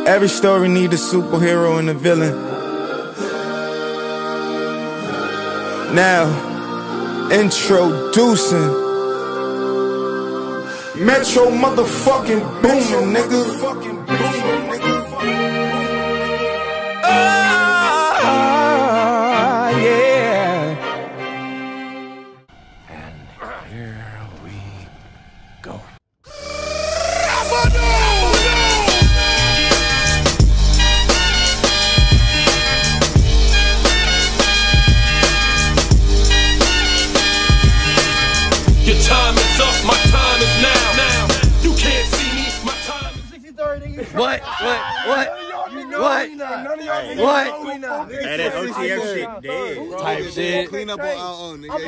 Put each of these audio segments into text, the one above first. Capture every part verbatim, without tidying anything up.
Every story need a superhero and a villain. Now, introducing Metro motherfucking Boomin, nigga. Ah, yeah. And here we go. Your time is up, my time is now. Now you can't see me, my time is sixty-third. What? What? What? What? What? Hey, that O T F shit dead. Type shit. Clean up on our own, nigga.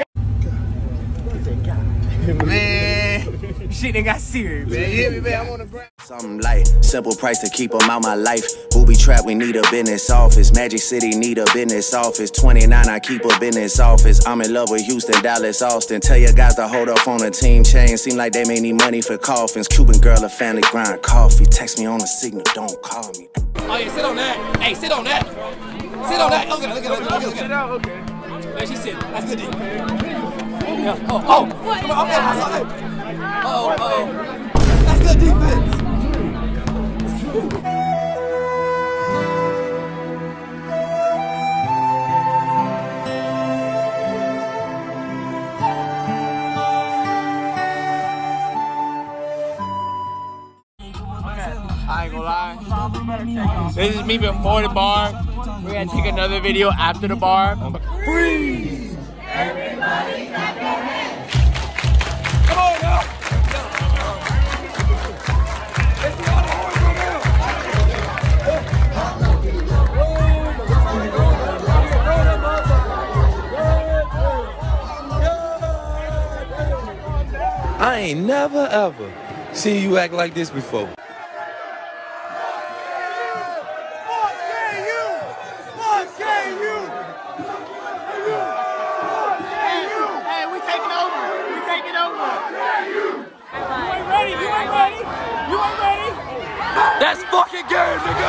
Man, shit ain't got serious, man. You hear me, man? I'm on the ground. Something light, simple price to keep them out my life. Booby trap, we need a business office. Magic City need a business office. twenty-nine, I keep a business office. I'm in love with Houston, Dallas, Austin. Tell your guys to hold up on a team chain. Seem like they may need money for coffins. Cuban girl, a family grind coffee. Text me on the signal, don't call me. Oh yeah, sit on that. Hey, sit on that. Sit on that. Look at it, look at it, look at it. Sit down, okay. There she sit. That's good. Yeah. Oh, oh. Come on, okay, I saw that. Oh, oh. That's good defense. I ain't gonna lie. This is me before the bar. We're gonna take another video after the bar. Freeze! Everybody clap your hands! Come on now! Let's see all the horns go down! I ain't never ever seen you act like this before. That's fucking game, nigga!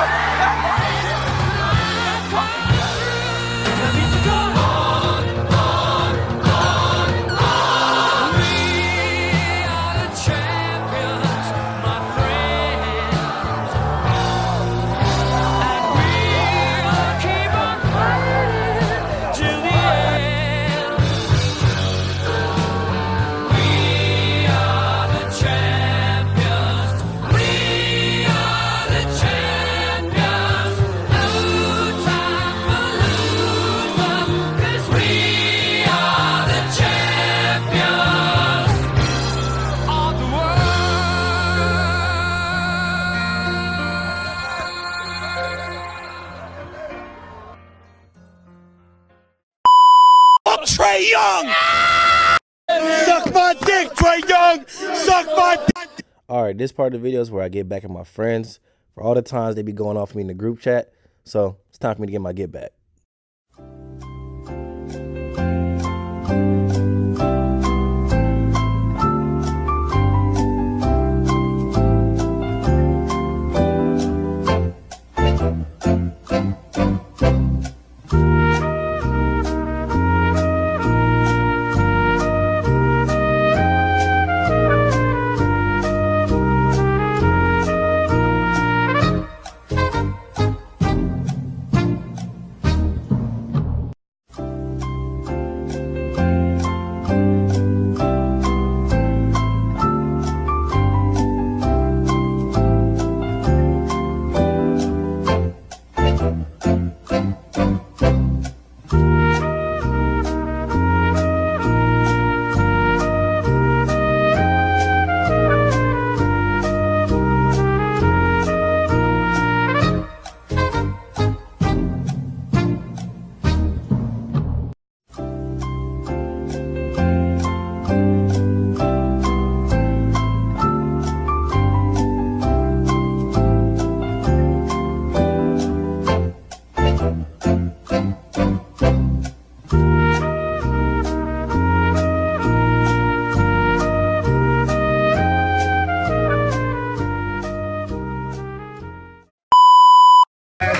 Trae Young! Suck my dick, Trae Young! Suck my dick! Alright, this part of the video is where I get back at my friends for all the times they be going off me in the group chat. So it's time for me to get my get back.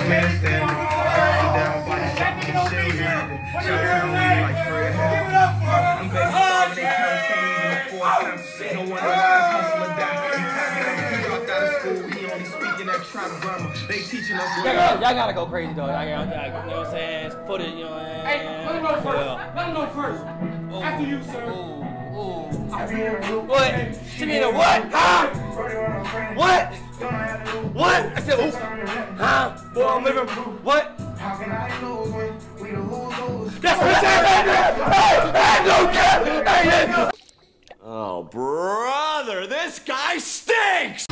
man standing. Down by the jumping shit. Shout out like Fred Hell. I'm baby father, they can't even afford time. No one allowed to hustle or die. He dropped out of school, he only speaking that tribal grammar. They teaching us. Y'all gotta go crazy though. Y'all gotta, you know what I'm saying? Put it, you know what I'm saying? Hey, let him know first. Yeah. Let him know first. Ooh. After you, sir. Ooh. Ooh. What? Tamina, what? Huh? What? What? I said, ooh. Huh? Boy, I'm living. What? How can I lose when we the who's lose? That's what I'm saying. Oh, brother, this guy stinks!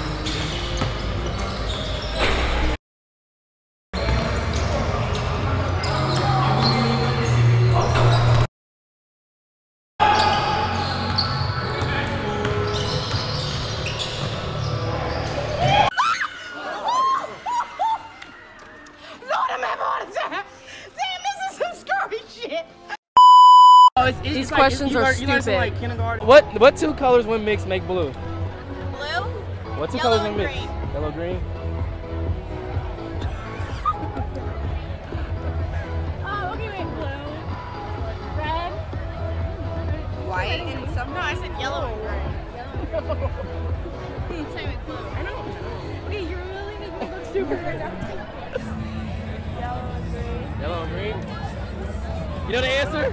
It's, it's These like, questions you are learn, you learn stupid. Like kindergarten. What what two colors when mixed make blue? Blue? What two Yellow colors when and mixed? green. Yellow, green. Oh, okay, wait, blue. Red. White and some. No, I said yellow and green. Yellow. Same with blue. I don't know. Okay, you're really making me look stupid right now. Yellow and green. Yellow and green. You know the answer?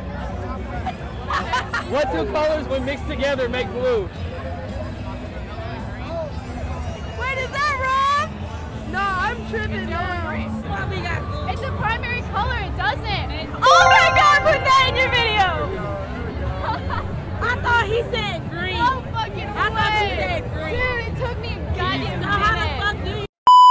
What two colors when mixed together make blue? Wait, is that wrong? No, I'm tripping now. It's a primary color, it doesn't. Oh my god, put that in your video! I thought he said green. No fucking I way. thought he said green. Dude, it took me a goddamn minute. How the fuck do you?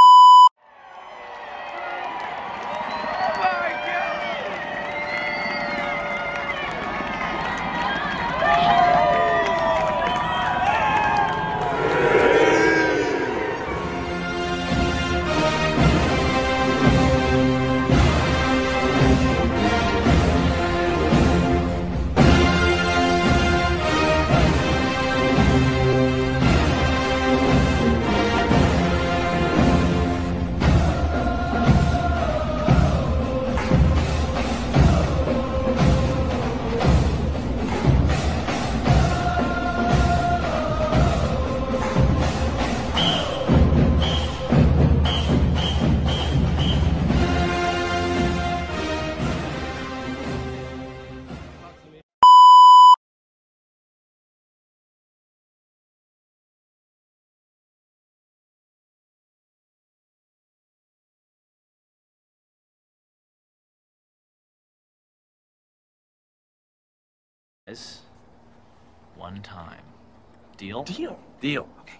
One time. Deal? Deal. Deal. Okay.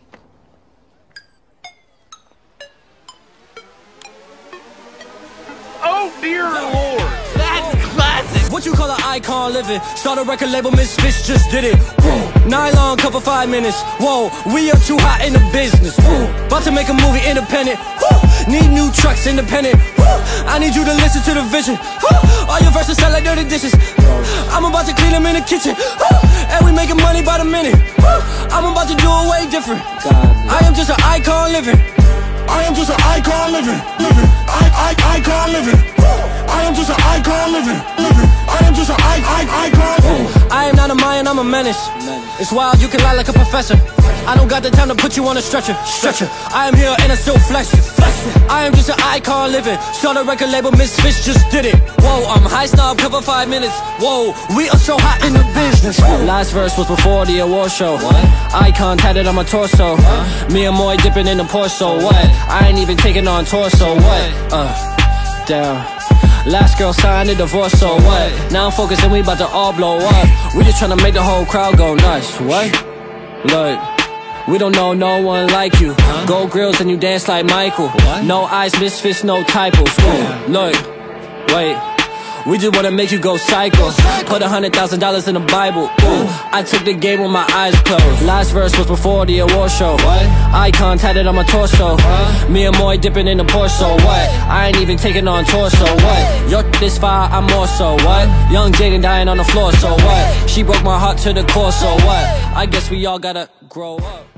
Oh dear lord! That's classic! What you call an icon living? Start a record label, Misfits just did it. Whoa. Nylon cover five minutes. Whoa, we are too hot in the business. Whoa. About to make a movie independent. Whoa. Need new trucks independent. Whoa. I need you to listen to the vision. Whoa. All your verses sound like dirty dishes. I'm about to clean them in the kitchen. Whoa. And we making money by the minute. Whoa. I'm about to do it way different. I am just an icon living. I am just an icon living, living, I, I, icon living. I am just an icon living, living. I am just an I, I, icon. I am not a Mayan, I'm a menace. It's wild, you can lie like a professor. I don't got the time to put you on a stretcher, stretcher. I am here and I still flex it. I am just an icon living. Start a record label, Misfits just did it. Whoa, I'm high snob, cover five minutes. Whoa, we are so hot in the business. Last verse was before the award show. Icon tatted on my torso. Me and Moy dipping in the Porso. What? I ain't even taking on tour, so what? Uh, damn. Last girl signed a divorce, so what? Now I'm focused and we about to all blow up. We just tryna make the whole crowd go nuts. What? Look, we don't know no one like you. Huh? Gold grills and you dance like Michael. What? No eyes, Misfits, no typos. Ooh, look, wait. We just wanna make you go psycho. Put a hundred thousand dollars in the Bible. Ooh, I took the game with my eyes closed. Last verse was before the award show. What? Icon tatted on my torso. Huh? Me and Moy dipping in the Porso. What? I ain't even taking on torso. What? Your this fire, I'm more so. What? Young Jaden dying on the floor. So what? She broke my heart to the core. So what? I guess we all gotta grow up.